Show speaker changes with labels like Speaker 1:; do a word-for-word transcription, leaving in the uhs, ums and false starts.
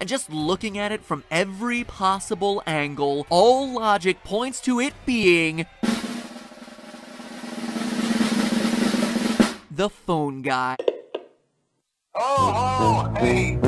Speaker 1: and just looking at it from every possible angle, all logic points to it being the phone guy.
Speaker 2: Oh, oh, hey,